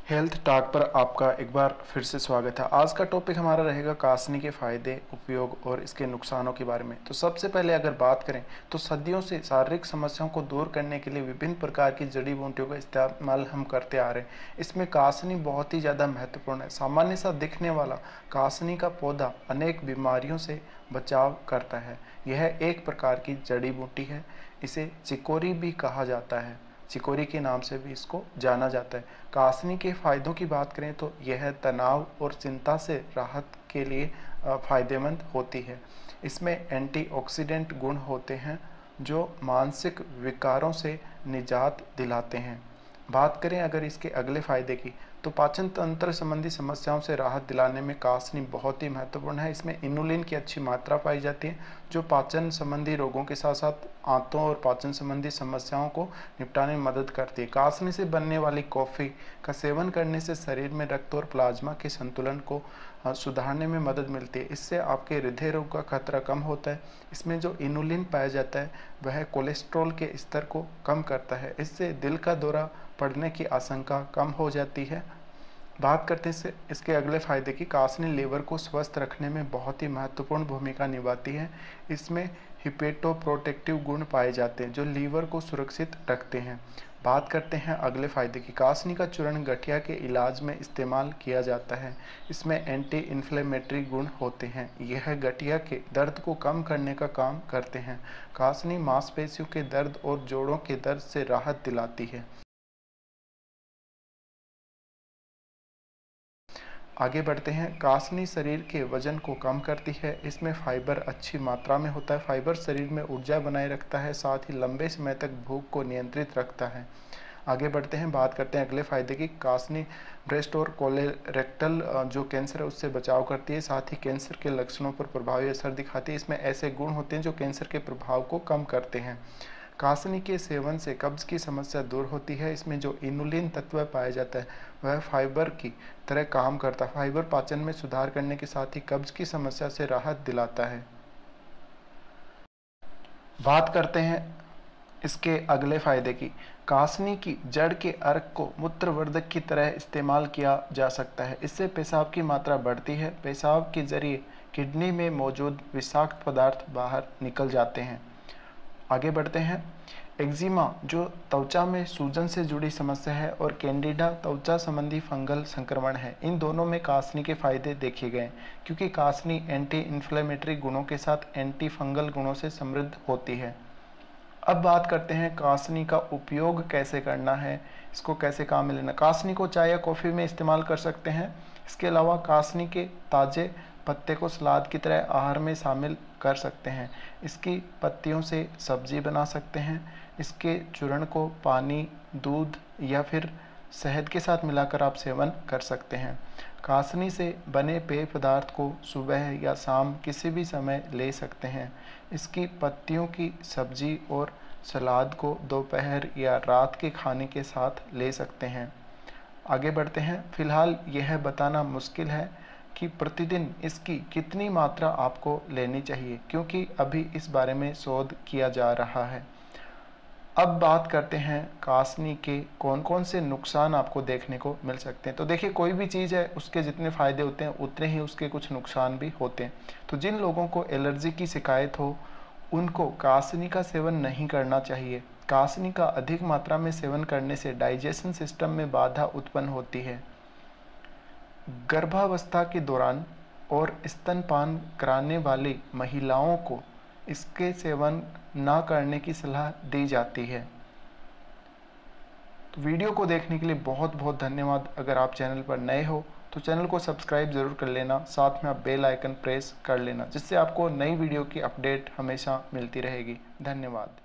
Health talk पर आपका एक बार फिर से स्वागत है। आज का टॉपिक हमारा रहेगा कासनी के फ़ायदे, उपयोग और इसके नुकसानों के बारे में। तो सबसे पहले अगर बात करें तो सदियों से शारीरिक समस्याओं को दूर करने के लिए विभिन्न प्रकार की जड़ी बूटियों का इस्तेमाल हम करते आ रहे हैं। इसमें कासनी बहुत ही ज़्यादा महत्वपूर्ण है। सामान्य सा दिखने वाला कासनी का पौधा अनेक बीमारियों से बचाव करता है। यह एक प्रकार की जड़ी बूटी है। इसे चिकोरी भी कहा जाता है, चिकोरी के नाम से भी इसको जाना जाता है। कासनी के फायदों की बात करें तो यह तनाव और चिंता से राहत के लिए फायदेमंद होती है। इसमें एंटीऑक्सीडेंट गुण होते हैं जो मानसिक विकारों से निजात दिलाते हैं। बात करें अगर इसके अगले फायदे की तो पाचन तंत्र संबंधी समस्याओं से राहत दिलाने में कासनी बहुत ही महत्वपूर्ण है। इसमें इनुलिन की अच्छी मात्रा पाई जाती है जो पाचन संबंधी रोगों के साथ साथ आंतों और पाचन संबंधी समस्याओं को निपटाने में मदद करती है। कासनी से बनने वाली कॉफ़ी का सेवन करने से शरीर में रक्त और प्लाज्मा के संतुलन को सुधारने में मदद मिलती है। इससे आपके हृदय रोग का खतरा कम होता है। इसमें जो इनुलिन पाया जाता है वह कोलेस्ट्रॉल के स्तर को कम करता है। इससे दिल का दौरा पड़ने की आशंका कम हो जाती है। बात करते हैं इसके अगले फायदे की। कासनी लीवर को स्वस्थ रखने में बहुत ही महत्वपूर्ण भूमिका निभाती है। इसमें हिपेटोप्रोटेक्टिव गुण पाए जाते हैं जो लीवर को सुरक्षित रखते हैं। बात करते हैं अगले फायदे की। कासनी का चूर्ण गठिया के इलाज में इस्तेमाल किया जाता है। इसमें एंटी इन्फ्लेमेटरी गुण होते हैं। यह गठिया के दर्द को कम करने का काम करते हैं। कासनी मांसपेशियों के दर्द और जोड़ों के दर्द से राहत दिलाती है। आगे बढ़ते हैं। कासनी शरीर के वजन को कम करती है। इसमें फाइबर अच्छी मात्रा में होता है। फाइबर शरीर में ऊर्जा बनाए रखता है, साथ ही लंबे समय तक भूख को नियंत्रित रखता है। आगे बढ़ते हैं, बात करते हैं अगले फायदे की। कासनी ब्रेस्ट और कोलोरेक्टल जो कैंसर है उससे बचाव करती है, साथ ही कैंसर के लक्षणों पर प्रभावी असर दिखाती है। इसमें ऐसे गुण होते हैं जो कैंसर के प्रभाव को कम करते हैं। कासनी के सेवन से कब्ज की समस्या दूर होती है। इसमें जो इनुलिन तत्व पाया जाता है वह फाइबर की तरह काम करता है। फाइबर पाचन में सुधार करने के साथ ही कब्ज की समस्या से राहत दिलाता है। बात करते हैं इसके अगले फायदे की। कासनी की जड़ के अर्क को मूत्रवर्धक की तरह इस्तेमाल किया जा सकता है। इससे पेशाब की मात्रा बढ़ती है। पेशाब के जरिए किडनी में मौजूद विषाक्त पदार्थ बाहर निकल जाते हैं। आगे बढ़ते हैं। एक्जिमा जो त्वचा में सूजन से जुड़ी समस्या है और कैंडिडा त्वचा संबंधी फंगल संक्रमण है, इन दोनों में कासनी के फायदे देखे गए क्योंकि कासनी एंटी इन्फ्लेमेटरी गुणों के साथ एंटी फंगल गुणों से समृद्ध होती है। अब बात करते हैं कासनी का उपयोग कैसे करना है, इसको कैसे काम में लेना। कासनी को चाय या कॉफ़ी में इस्तेमाल कर सकते हैं। इसके अलावा कासनी के ताज़े पत्ते को सलाद की तरह आहार में शामिल कर सकते हैं। इसकी पत्तियों से सब्जी बना सकते हैं। इसके चूर्ण को पानी, दूध या फिर शहद के साथ मिलाकर आप सेवन कर सकते हैं। कासनी से बने पेय पदार्थ को सुबह या शाम किसी भी समय ले सकते हैं। इसकी पत्तियों की सब्जी और सलाद को दोपहर या रात के खाने के साथ ले सकते हैं। आगे बढ़ते हैं। फिलहाल यह बताना मुश्किल है कि प्रतिदिन इसकी कितनी मात्रा आपको लेनी चाहिए क्योंकि अभी इस बारे में शोध किया जा रहा है। अब बात करते हैं कासनी के कौन कौन से नुकसान आपको देखने को मिल सकते हैं। तो देखिए, कोई भी चीज़ है उसके जितने फ़ायदे होते हैं उतने ही उसके कुछ नुकसान भी होते हैं। तो जिन लोगों को एलर्जी की शिकायत हो उनको कासनी का सेवन नहीं करना चाहिए। कासनी का अधिक मात्रा में सेवन करने से डाइजेशन सिस्टम में बाधा उत्पन्न होती है। गर्भावस्था के दौरान और स्तनपान कराने वाली महिलाओं को इसके सेवन ना करने की सलाह दी जाती है। तो वीडियो को देखने के लिए बहुत बहुत धन्यवाद। अगर आप चैनल पर नए हो तो चैनल को सब्सक्राइब ज़रूर कर लेना, साथ में आप बेल आइकन प्रेस कर लेना जिससे आपको नई वीडियो की अपडेट हमेशा मिलती रहेगी। धन्यवाद।